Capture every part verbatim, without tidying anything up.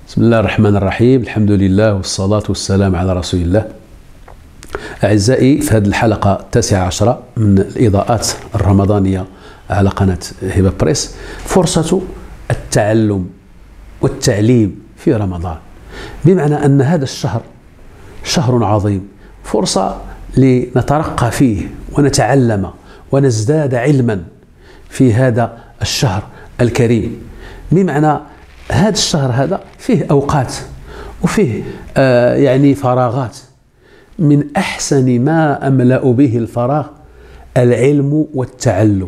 بسم الله الرحمن الرحيم. الحمد لله والصلاة والسلام على رسول الله. أعزائي، في هذه الحلقة التاسعة عشرة من الإضاءات الرمضانية على قناة هبة بريس، فرصة التعلم والتعليم في رمضان، بمعنى أن هذا الشهر شهر عظيم، فرصة لنترقى فيه ونتعلم ونزداد علما في هذا الشهر الكريم. بمعنى هذا الشهر هذا فيه أوقات وفيه آه يعني فراغات، من أحسن ما أملأ به الفراغ العلم والتعلم.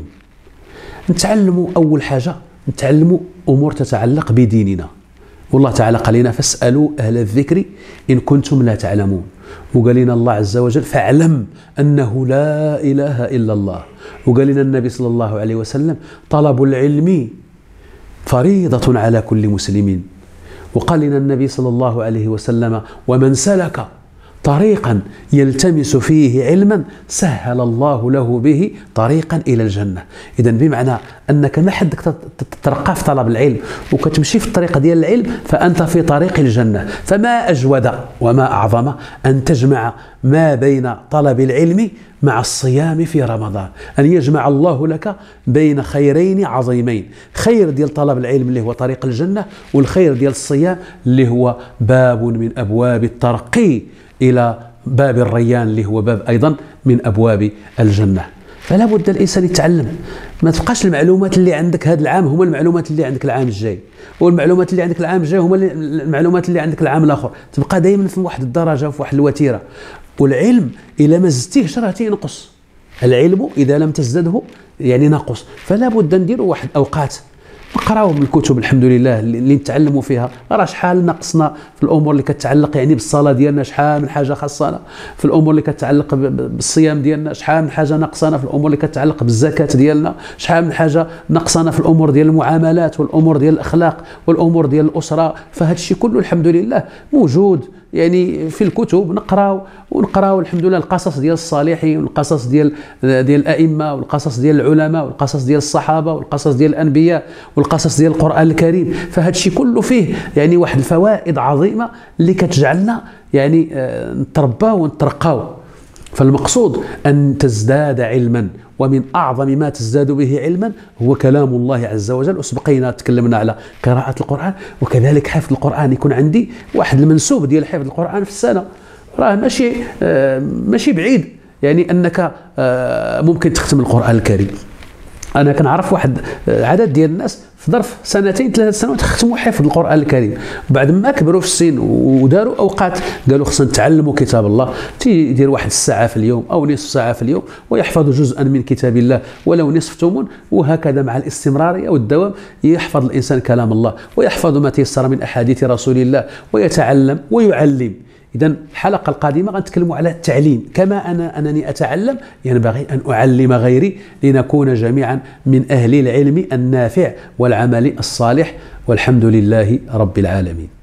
نتعلم أول حاجة، نتعلم أمور تتعلق بديننا، والله تعالى قال لنا فاسألوا أهل الذكر إن كنتم لا تعلمون، وقال لنا الله عز وجل فاعلم أنه لا إله إلا الله، وقال لنا النبي صلى الله عليه وسلم طلب العلم فريضة على كل مسلم، وقال لنا النبي صلى الله عليه وسلم ومن سلك طريقا يلتمس فيه علما سهل الله له به طريقا إلى الجنة. إذا بمعنى أنك ما حدك تترقى في طلب العلم وكتمشي في الطريق ديال العلم فأنت في طريق الجنة. فما أجود وما أعظم أن تجمع ما بين طلب العلم مع الصيام في رمضان، أن يجمع الله لك بين خيرين عظيمين، خير ديال طلب العلم اللي هو طريق الجنة، والخير ديال الصيام اللي هو باب من أبواب الترقي إلى باب الريان اللي هو باب أيضا من أبواب الجنة. فلا بد الإنسان يتعلم، ما تبقاش المعلومات اللي عندك هذا العام هما المعلومات اللي عندك العام الجاي، والمعلومات اللي عندك العام الجاي هما المعلومات اللي عندك العام الآخر، تبقى دائما في واحد الدرجة وفي واحد الوتيرة. والعلم إذا ما زدتيهش راه تينقص، العلم إذا لم تزدده يعني نقص. فلا بد نديروا واحد أوقات نقراو من الكتب الحمد لله اللي نتعلموا فيها، راه شحال نقصنا في الامور اللي كتعلق يعني بالصلاه ديالنا، شحال من حاجه خاصنا في الامور اللي كتعلق بالصيام ديالنا، شحال من حاجه نقصنا في الامور اللي كتعلق بالزكاه ديالنا، شحال من حاجه نقصنا في الامور ديال المعاملات والامور ديال الاخلاق والامور ديال الاسره. فهذا الشيء كله الحمد لله موجود يعني في الكتب، نقراو ونقراو الحمد لله القصص ديال الصالحين والقصص ديال ديال الائمه والقصص ديال العلماء والقصص ديال الصحابه والقصص ديال الانبياء والقصص ديال القران الكريم. فهذا الشيء كله فيه يعني واحد الفوائد عظيمه اللي كتجعلنا يعني نترباو ونترقاو. فالمقصود أن تزداد علما، ومن أعظم ما تزداد به علما هو كلام الله عز وجل. وسبقينا تكلمنا على قراءة القرآن، وكذلك حفظ القرآن. يكون عندي واحد المنسوب ديال حفظ القرآن في السنة، راه ماشي ماشي بعيد يعني أنك ممكن تختم القرآن الكريم. أنا كنعرف واحد عدد ديال الناس في ظرف سنتين ثلاث سنوات ختموا حفظ القرآن الكريم، وبعد ما كبروا في السن وداروا أوقات قالوا خصنا نتعلموا كتاب الله، تيدير واحد الساعة في اليوم أو نصف ساعة في اليوم ويحفظ جزءا من كتاب الله ولو نصف تومن. وهكذا مع الاستمرارية والدوام يحفظ الإنسان كلام الله ويحفظ ما تيسر من أحاديث رسول الله ويتعلم ويعلم. إذن الحلقة القادمة غنتكلموا على التعليم. كما أنا أنني أتعلم ينبغي أن أعلم غيري لنكون جميعا من أهل العلم النافع والعمل الصالح، والحمد لله رب العالمين.